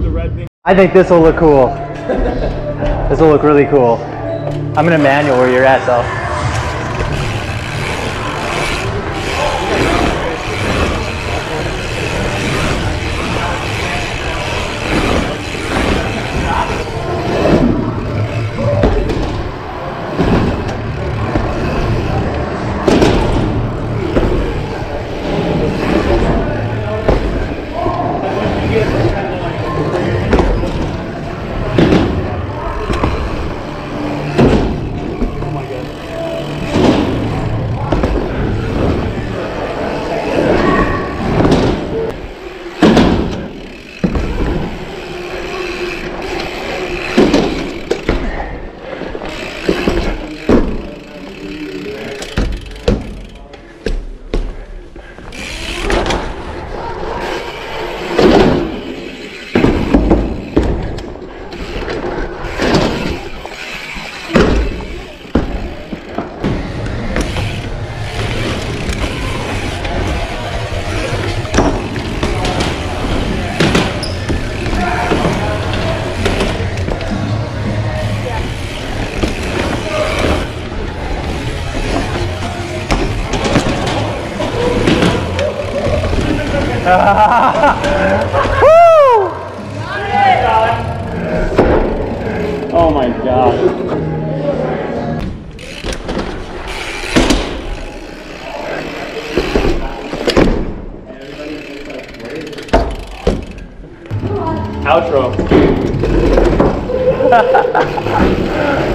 the red thing. I think this will look cool. This will look really cool. I'm gonna manual where you're at though. Oh my god. Outro.